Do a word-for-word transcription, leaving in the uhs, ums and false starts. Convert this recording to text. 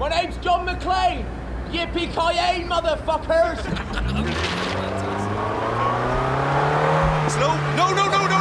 My name's John McClane. Yippee-ki-yay, motherfuckers! Slow. No, no, no, no,